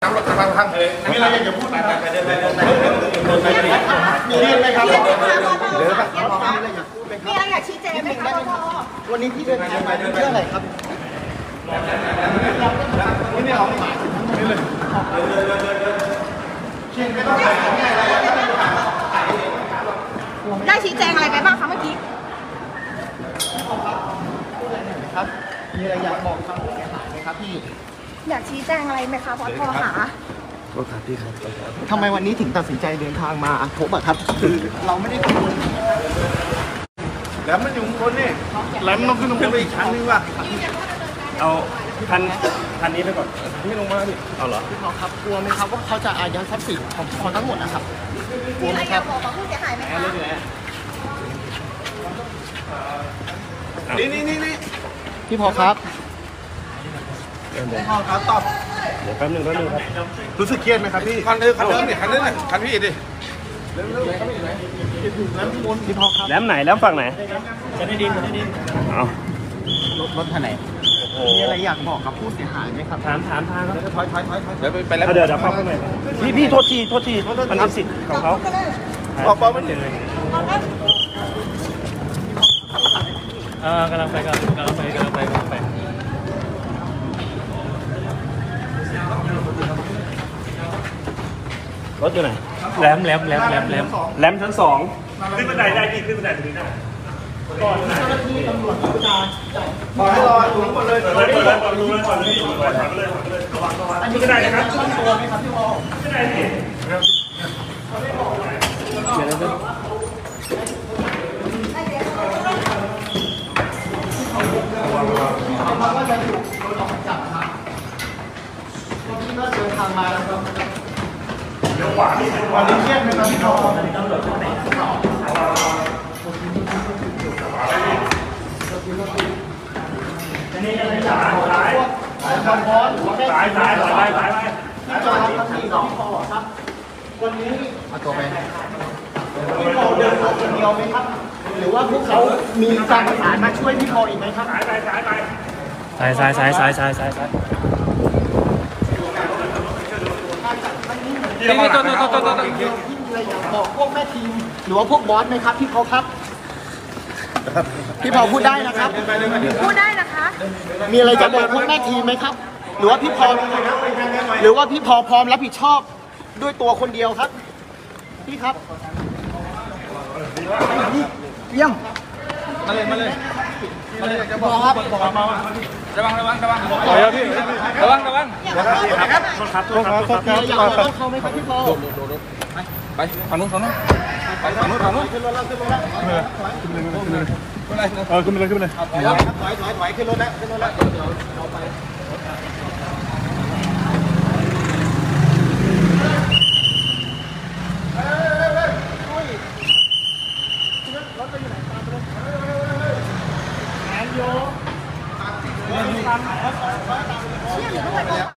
น้ำรถจะพังเลยมีอะไรอยากจะพูดไหมครับมีเรื่องไหมครับมีอะไรอยากชี้แจงไหมคะวันนี้พี่เดินทางมาเพื่ออะไรครับไม่เอาไม่เลยได้ชี้แจงอะไรไปบ้างคะเมื่อกี้ครับมีอะไรอยากบอกทางผู้เสียหายไหมครับพี่อยากชี้แจงอะไรไหมคะพอหาทำไมวันนี้ถึงตัดสินใจเดินทางมาพบอะครับคือเราไม่ได้กังวลแหลมมันอยู่ข้างบนนี่แหลมต้องขึ้นลงไปอีกชั้นนึงว่ะเอาคันนี้ไปก่อนนี่ลงมาดิเอาเหรอพี่ครับกลัวไหมครับว่าเขาจะอายัดทรัพย์สินของพี่ทั้งหมดนะครับมีอะไรอยากบอกกับผู้เสียหายไหมคะนี่พี่พอครับพี่พอครับตอบเดี๋ยวแป๊บนึงครับรู้สึกเครียดไหมครับพี่คันเดิมดิคันพี่ดิพี่พอครับแหลมไหนแล้วฝั่งไหนจะได้ดินเอารถท่านไหนมีอะไรอยากบอกกับผู้เสียหายไหมครับถามทางครับถอยเดี๋ยวไปแล้วเดี๋ยวเข้าข้างในพี่โทษทีมันเป็นสิทธิ์ของเขาปอมันยังไงกำลังไปรถอยู่ไหนแหลมชั้น2ขึ้นบันไดได้ขึ้นบันไดตรงนี้ได้ก่อนเจ้าหน้าที่ตำรวจจะบอกให้รออยู่หมดเลยก่อนเลยอันนี้ก็ได้นะครับช่องตัวไหมครับพี่พอไม่ได้สิเขาก็จะถูกโดนออกจับครับที่ก็เดินทางมาแล้วครับเดี๋ยวขวานี่วันนี้เครียดไหมครับพี่พอตำรวจที่ไหนนี่จะเป็นสายบอลบอลหรือว่าสายที่จอดครับที่พอครับวันนี้มาตัวไปพี่พอเดินคนเดียวไหมครับหรือว่าพวกเขามีการประสานมาช่วยพี่พออีกไหมครับสายพี่มีอะไรอยากบอกพวกแม่ทีมหรือว่าพวกบอสไหมครับพี่พอครับพี่พอพูดได้นะครับพูดได้นะคะมีอะไรจะบอกพวกแม่ทีมไหมครับหรือว่าพี่พอพร้อมรับผิดชอบด้วยตัวคนเดียวครับพี่ครับเยี่ยมมาเลยจะบอกครับระวังต่อยพี่ระวังครับอยากบอกเขาไหมครับพี่พอไปฝั่งนู้นไปฝั่งนู้นขึ้นรถแล้วขึ้นไปเลยถอยขึ้นรถแล้วเราไปรถไปอยู่ไหนตามไปเลยแอนโย